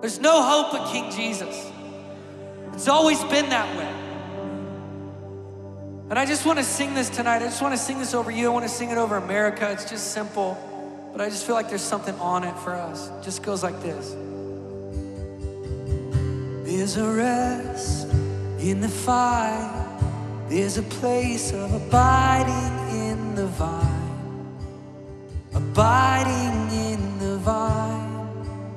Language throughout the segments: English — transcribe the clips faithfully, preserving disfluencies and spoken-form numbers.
There's no hope but King Jesus. It's always been that way. And I just want to sing this tonight. I just want to sing this over you. I want to sing it over America. It's just simple, but I just feel like there's something on it for us. It just goes like this. There's a rest in the fire. There's a place of abiding in the vine. Abiding in the vine.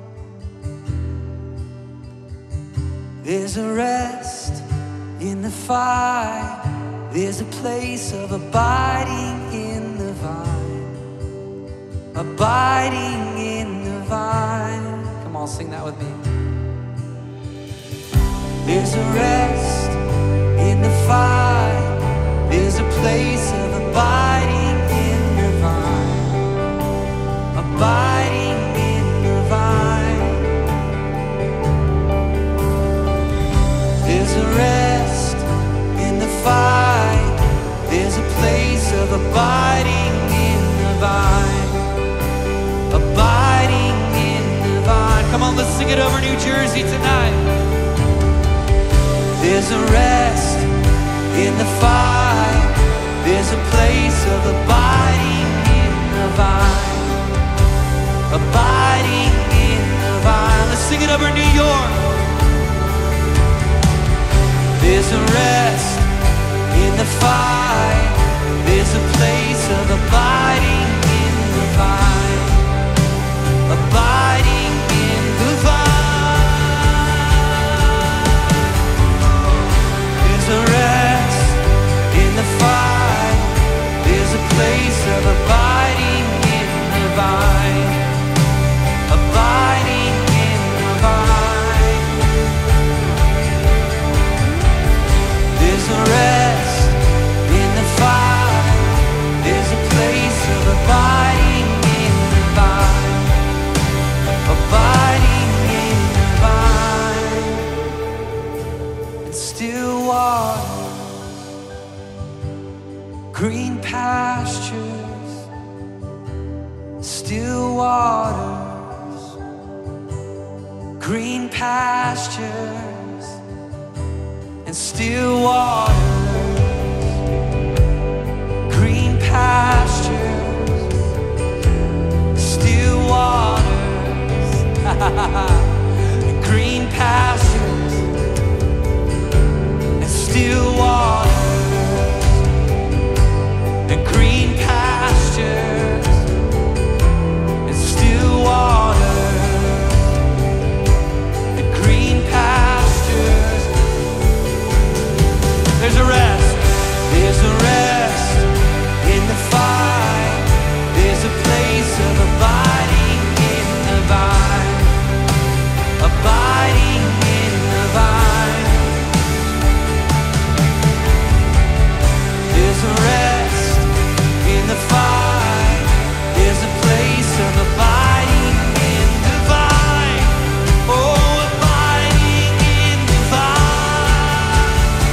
There's a rest in the fire. There's a place of abiding in the vine. Abiding in the vine. Come on, sing that with me. There's a rest in the fire. There's a place of abiding in the vine. Abiding in the vine. There's a rest in the fire. There's a place of abiding in the vine. Abiding in the vine. Come on, let's sing it over New Jersey tonight. There's a rest in the fire. There's a place of abiding in the vine. Abiding in the vine. Let's sing it over New York. There's a rest in the fire. There's a place of abiding in the vine. Abiding in the vine. There's a rest in the fire. There's a place of abiding in the vine. Abiding in the vine. There's a rest in the fire. There's a place of abiding in the vine. Abiding in the vine. And still waters, green pastures, still waters, green pastures, and still waters, green pastures, still waters, green pastures, and still waters, and green pastures, and still waters, and green pastures. There's a rest, there's a rest in the fire. There's a place of abiding in the vine. Abiding in the vine. There's a rest in the fire. There's a place of abiding in the vine. Oh, abiding in the vine.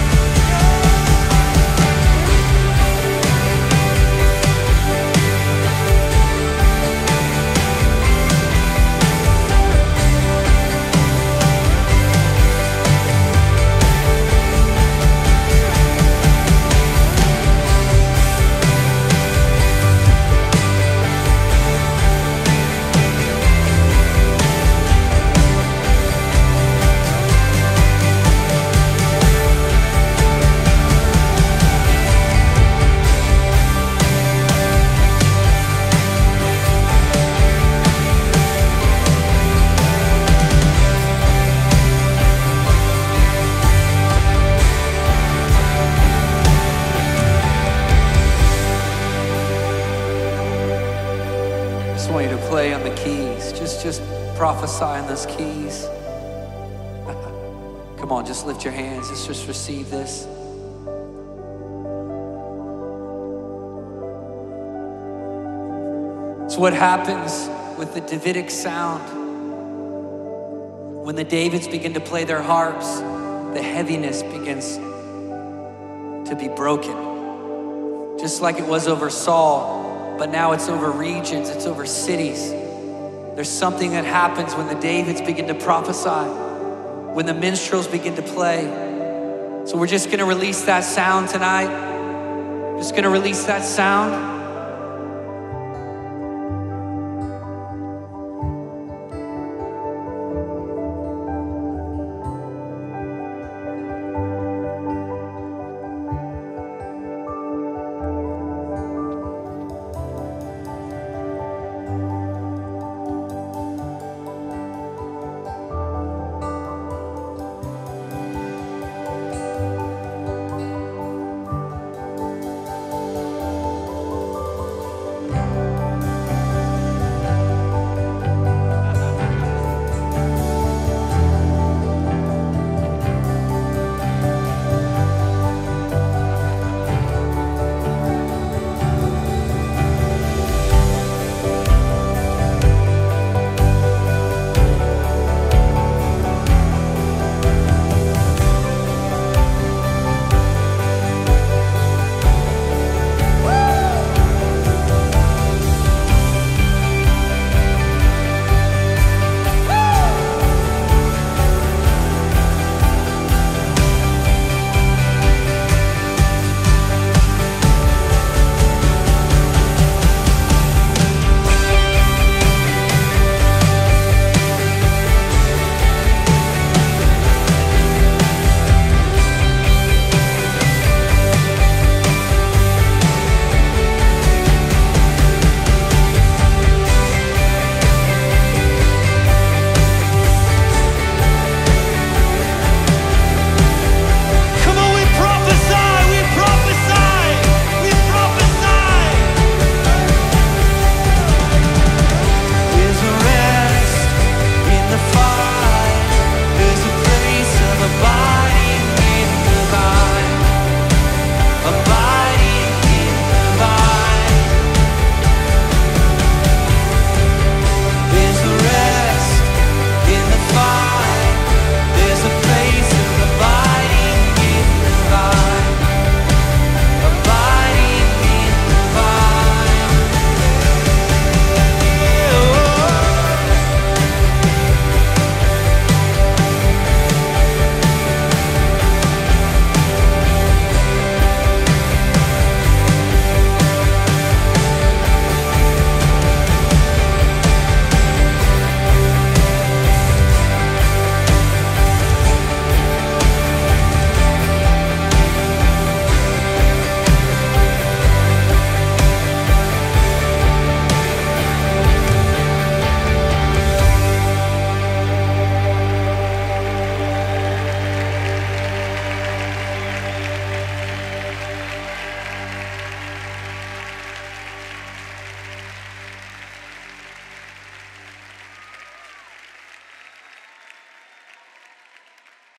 Just want you to play on the keys. Just, just prophesy on those keys. Come on, just lift your hands. Let's just receive this. It's what happens with the Davidic sound. When the Davids begin to play their harps, the heaviness begins to be broken. Just like it was over Saul, but now it's over regions, it's over cities. There's something that happens when the Davids begin to prophesy, when the minstrels begin to play. So we're just gonna release that sound tonight. Just gonna release that sound.